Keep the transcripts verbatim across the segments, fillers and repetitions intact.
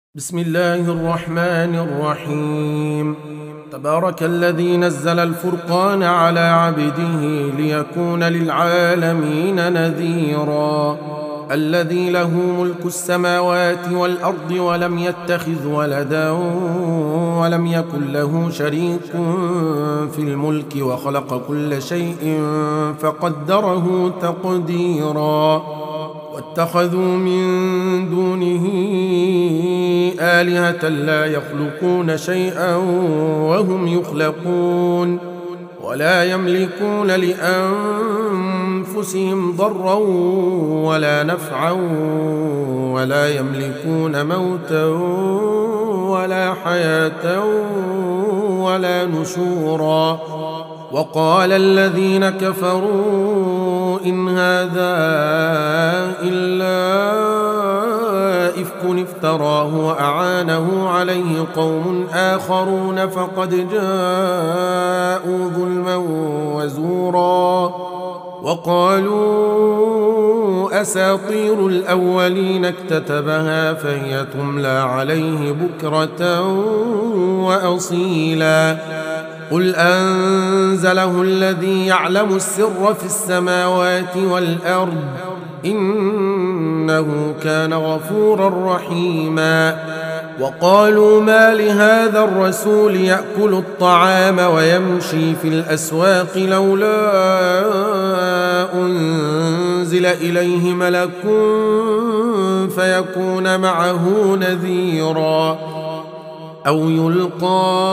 بسم الله الرحمن الرحيم. تبارك الذي نزل الفرقان على عبده ليكون للعالمين نذيرا. الذي له ملك السماوات والأرض ولم يتخذ ولدا ولم يكن له شريك في الملك وخلق كل شيء فقدره تقديرا. واتخذوا من دونه آلهة لا يخلقون شيئا وهم يخلقون ولا يملكون لأنفسهم ضرا ولا نفعا ولا يملكون موتا ولا حياة ولا نشورا. وقال الذين كفروا إن هذا إلا إفك افتراه وأعانه عليه قوم آخرون فقد جاءوا ظلما وزورا. وقالوا أساطير الأولين اكتتبها فهي تملى عليه بكرة وأصيلا. قل أنزله الذي يعلم السر في السماوات والأرض إنه كان غفورا رحيما. وقالوا ما لهذا الرسول يأكل الطعام ويمشي في الأسواق لولا أنزل إليه ملك فيكون معه نذيرا أو يلقى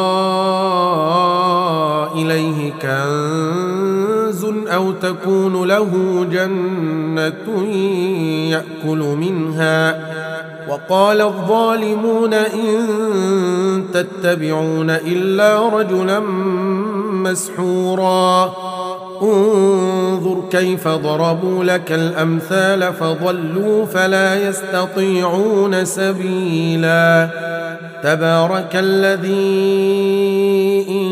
إليه كنز أو تكون له جنة يأكل منها. وقال الظالمون إن تتبعون إلا رجلا مسحورا. انظر كيف ضربوا لك الأمثال فضلوا فلا يستطيعون سبيلا. تبارك الذي إن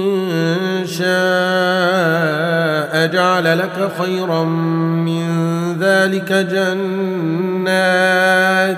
شاء جعل لك خيرا من ذلك جنات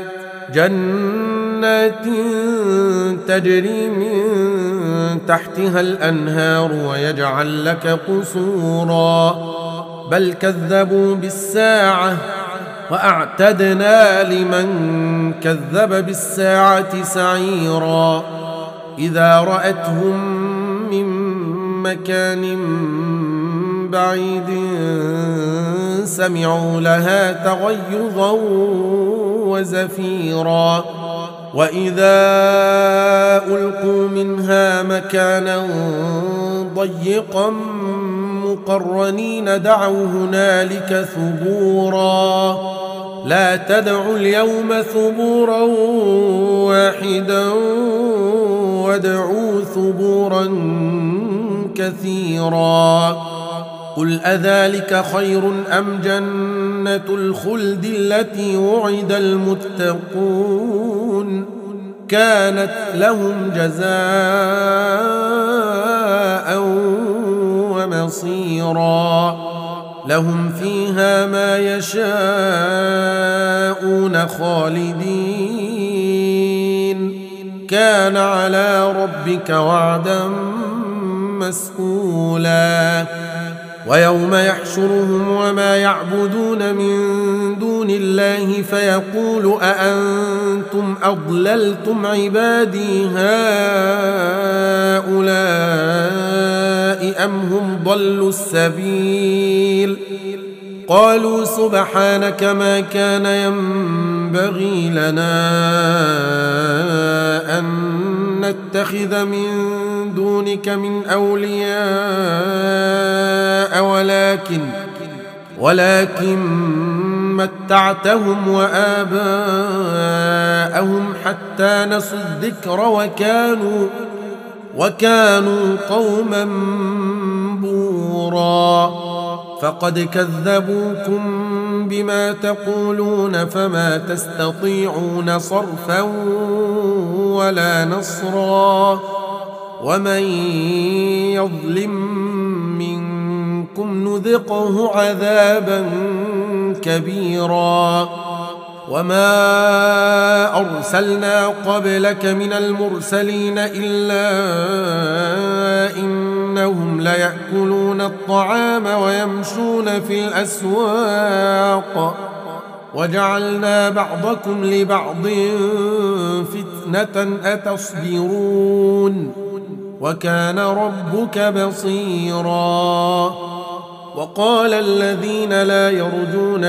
جنات تجري من تحتها الأنهار ويجعل لك قصورا. بل كذبوا بالساعة وأعتدنا لمن كذب بالساعة سعيرا. إذا رأتهم من مكان بعيد سمعوا لها تغيظا وزفيرا. وإذا ألقوا منها مكانا ضيقا مقرنين دعوا هنالك ثبورا. لا تدعوا اليوم ثبورا واحدا وادعوا ثبورا كثيرا. قل أذلك خير أم جنة الخلد التي وعد المتقون كانت لهم جزاء ومصيرا. لهم فيها ما يشاءون خالدين كان على ربك وعدا مسئولا. ويوم يحشرهم وما يعبدون من دون الله فيقول أأنتم أضللتم عبادي هؤلاء أم هم ضلوا السبيل. قالوا سبحانك ما كان ينبغي لنا أن نتخذ من دونك من أولياء ولكن ولكن متعتهم وآباءهم حتى نسوا الذكر وكانوا وكانوا قوما بورا. فقد كذبوكم بما تقولون فما تستطيعون صرفا ولا نصرا. ومن يظلم منكم نذقه عذابا كبيرا. وما أرسلنا قبلك من المرسلين إلا إنهم ليأكلون الطعام ويمشون في الأسواق وجعلنا بعضكم لبعض فتنة أتصبرون وكان ربك بصيرا. وقال الذين لا يرجون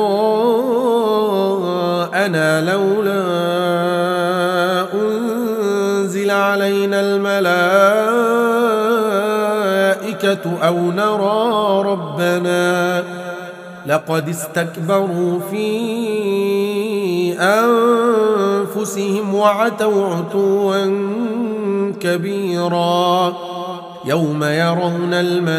لقاءنا لولا أنزل علينا الملائكة أو نرى ربنا لقد استكبروا في أنفسهم وعتوا عتوا كبيرا. يوم يرون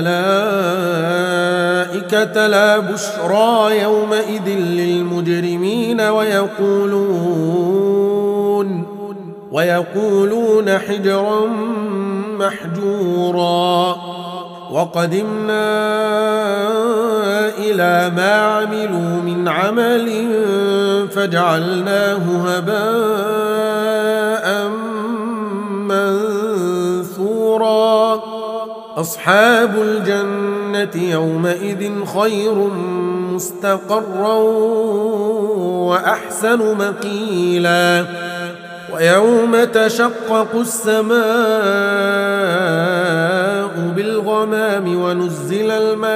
الملائكة لا بشرى يومئذ للمجرمين ويقولون ويقولون حجرا محجورا. وقدمنا إلى ما عملوا من عمل فجعلناه هباء منثورا. أصحاب الجنة يومئذ خير مستقرا وأحسن مقيلا. ويوم تشقق السماء بالغمام ونزل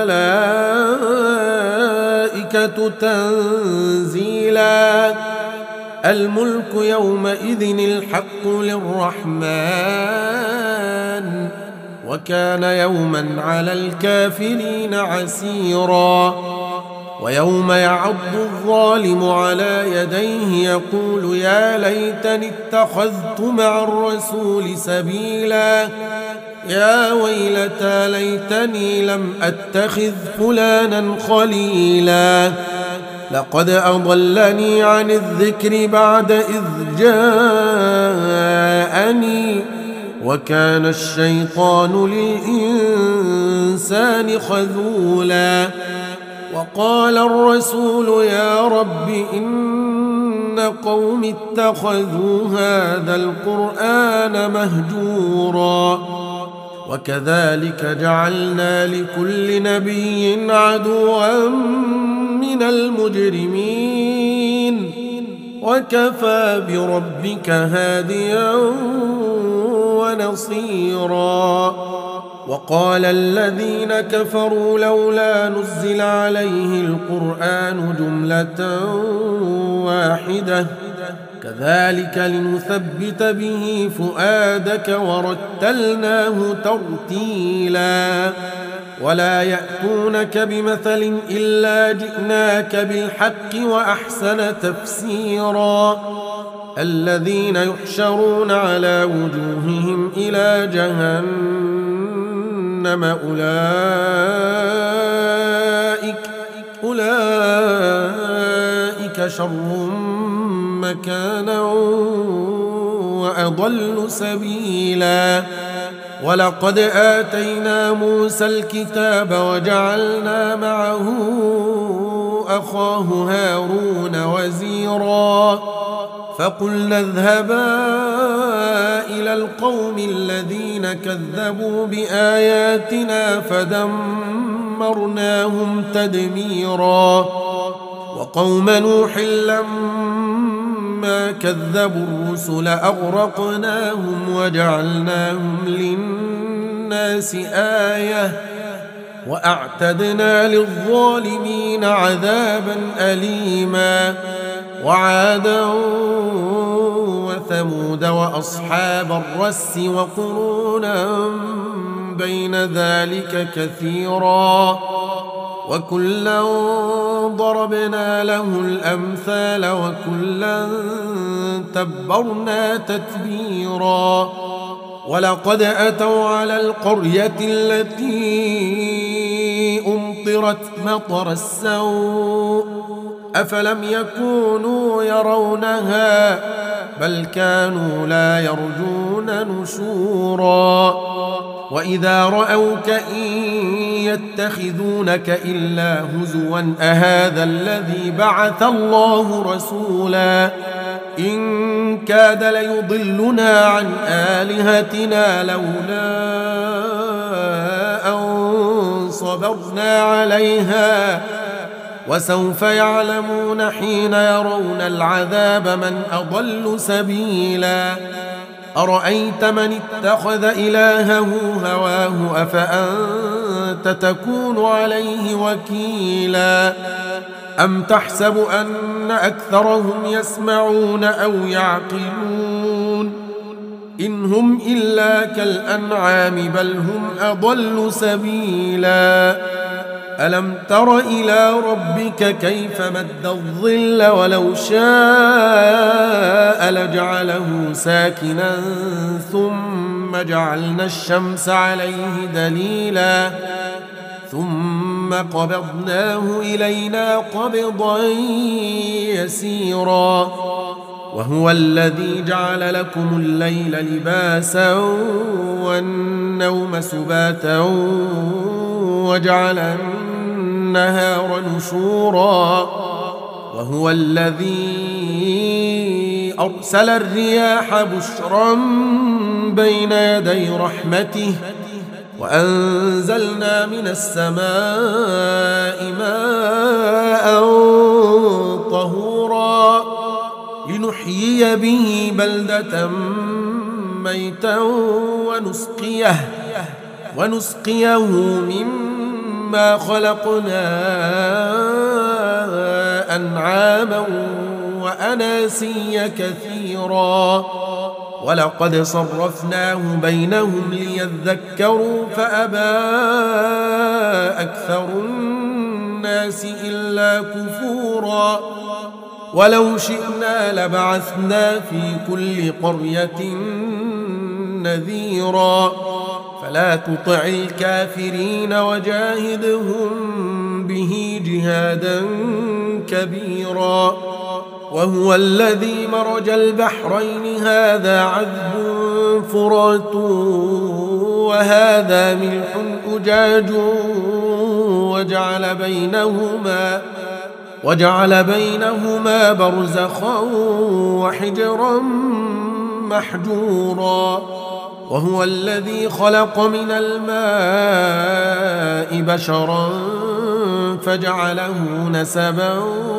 الملائكة تنزيلا. الملك يومئذ الحق للرحمن وكان يوما على الكافرين عسيرا. ويوم يعض الظالم على يديه يقول يا ليتني اتخذت مع الرسول سبيلا يا ويلتى ليتني لم أتخذ فلانا خليلا لقد أضلني عن الذكر بعد إذ جاءني وكان الشيطان للإنسان خذولا. وقال الرسول يا رب إن قوم اتخذوا هذا القرآن مهجورا. وكذلك جعلنا لكل نبي عدوا من المجرمين وكفى بربك هاديا ونصيرا. وقال الذين كفروا لولا نزل عليه القرآن جملة واحدة كذلك لنثبت به فؤادك ورتلناه ترتيلا. ولا يأتونك بمثل إلا جئناك بالحق وأحسن تفسيرا. الذين يحشرون على وجوههم إلى جهنم أولئك أولئك شر مكانا وأضل سبيلا. ولقد آتينا موسى الكتاب وجعلنا معه أخاه هارون وزيرا فقلنا اذهبا إلى القوم الذين كذبوا بآياتنا فدمرناهم تدميرا. وقوم نوح لما كذبوا الرسل أغرقناهم وجعلناهم للناس آية وأعتدنا للظالمين عذابا أليما. وعادا وثمود وأصحاب الرس وقرونا بين ذلك كثيرا وكلا ضربنا له الأمثال وكلا تبرنا تتبيرا. ولقد أتوا على القرية التي أمطرت مطر السوء أفلم يكونوا يرونها بل كانوا لا يرجون نشورا. وإذا رأوك إن يتخذونك إلا هزوا أهذا الذي بعث الله رسولا إن كاد ليضلنا عن آلهتنا لولا أن صبرنا عليها وسوف يعلمون حين يرون العذاب من أضل سبيلا أرأيت من اتخذ إلهه هواه أفأنت تكون عليه وكيلا أم تحسب أن أكثرهم يسمعون أو يعقلون إن هم إلا كالأنعام بل هم أضل سبيلا ألم تر إلى ربك كيف مد الظل ولو شاء لجعله ساكنا ثم جعلنا الشمس عليه دليلا ثم قبضناه إلينا قبضا يسيرا وهو الذي جعل لكم الليل لباسا والنوم سباتا وجعل النهار نشورا وهو الذي أرسل الرياح بشرا بين يدي رحمته وأنزلنا من السماء ماء طهورا لنحيي به بلدة ميتا ونسقيه ونسقيه مما خلقنا أنعاما وأناسيا كثيرا ولقد صرفناه بينهم ليذكروا فأبى أكثر الناس إلا كفورا ولو شئنا لبعثنا في كل قرية نذيرا فلا تطع الكافرين وجاهدهم به جهادا كبيرا وهو الذي مرج البحرين هذا عذب فرات وهذا ملح أجاج وجعل بينهما وجعل بينهما برزخا وحجرا محجورا وهو الذي خلق من الماء بشرا فجعله نسبا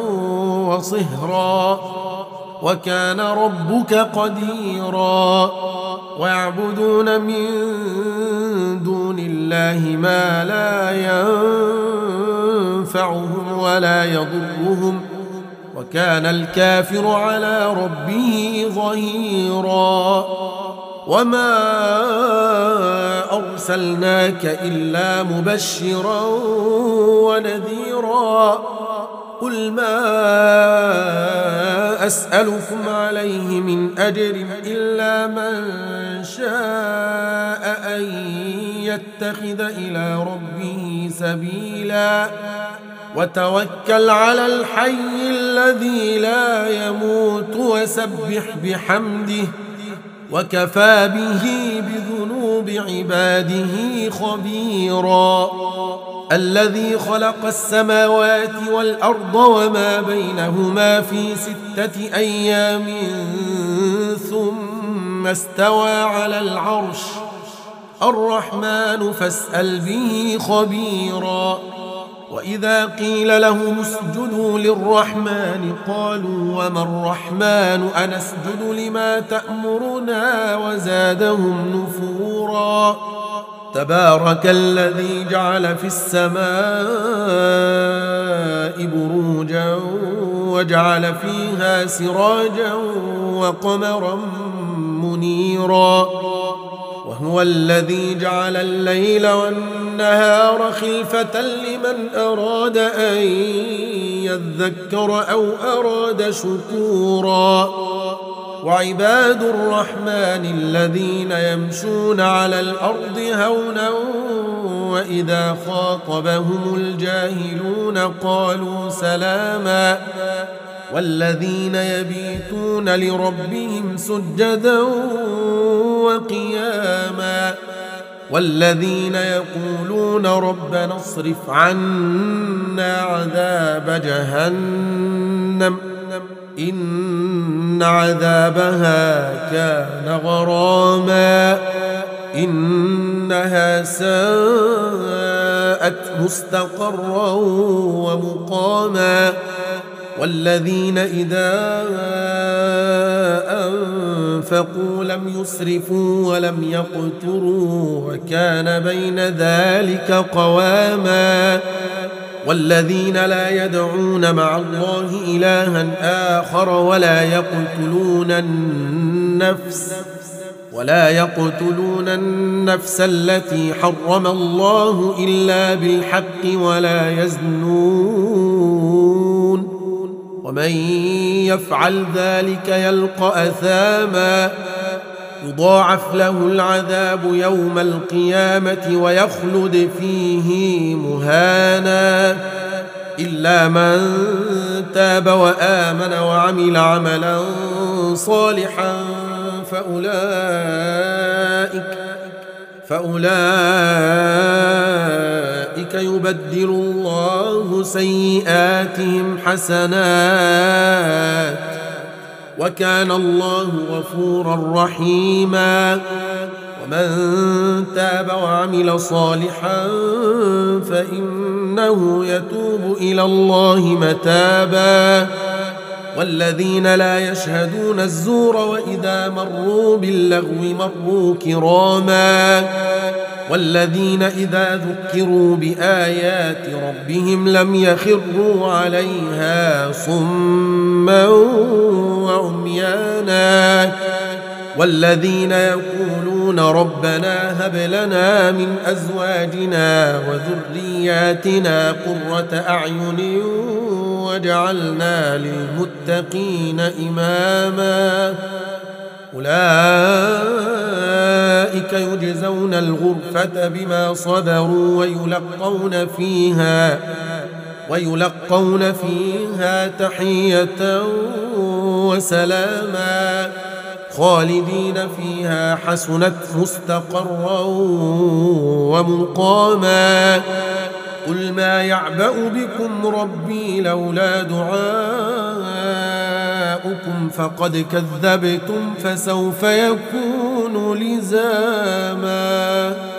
وصهرا وكان ربك قديرا ويعبدون من دون الله ما لا ينفعهم ولا يضرهم وكان الكافر على ربه ظهيرا وما أرسلناك إلا مبشرا ونذيرا قل ما أسألكم عليه من أجر إلا من شاء أن يتخذ إلى ربه سبيلا وتوكل على الحي الذي لا يموت وسبح بحمده وكفى به بذنوب عباده خبيرا الذي خلق السماوات والأرض وما بينهما في ستة أيام ثم استوى على العرش الرحمن فاسأل به خبيرا وإذا قيل لهم اسجدوا للرحمن قالوا وما الرحمن أنسجد لما تأمرنا وزادهم نفورا تبارك الذي جعل في السماء بروجا وجعل فيها سراجا وقمرا منيرا وهو الذي جعل الليل والنهار خلفة لمن أراد أن يذكر أو أراد شكورا وعباد الرحمن الذين يمشون على الأرض هونا وإذا خاطبهم الجاهلون قالوا سلاما والذين يبيتون لربهم سجدا وقياما والذين يقولون ربنا اصرف عنا عذاب جهنم إن عذابها كان غراما إنها ساءت مستقرا ومقاما والذين إذا أنفقوا لم يسرفوا ولم يقتروا وكان بين ذلك قواما والذين لا يدعون مع الله إلها آخر ولا يقتلون النفس ولا يقتلون النفس التي حرم الله إلا بالحق ولا يزنون ومن يفعل ذلك يلقى أثاما يضاعف له العذاب يوم القيامة ويخلد فيه مهانا إلا من تاب وآمن وعمل عملا صالحا فأولئك فأولئك يبدل الله سيئاتهم حسنات وكان الله غفورا رحيما ومن تاب وعمل صالحا فإنه يتوب إلى الله متابا والذين لا يشهدون الزور وإذا مروا باللغو مروا كراما والذين إذا ذكروا بآيات ربهم لم يخروا عليها صما وعميانا والذين يقولون ربنا هب لنا من أزواجنا وذرياتنا قرة أعين واجعلنا للمتقين إماما أولئك يجزون الغرفة بما صبروا ويلقون فيها ويلقون فيها تحية وسلاما خالدين فيها حسنت مستقرا ومقاما قل ما يعبأ بكم ربي لولا دعاؤكم فقد كذبتم فسوف يكون لزاما.